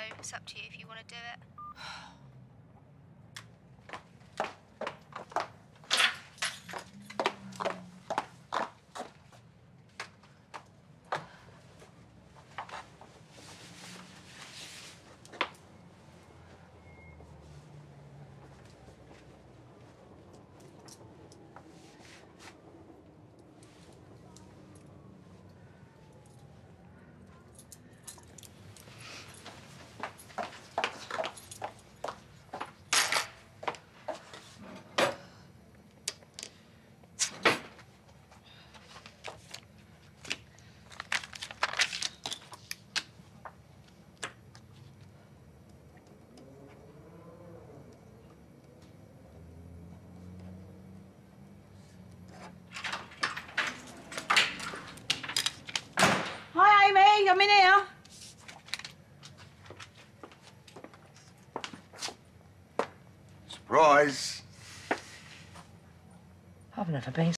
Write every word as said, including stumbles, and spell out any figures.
it's up to you if you want to do it. Hi, Amy. I'm in here. Surprise. I've never been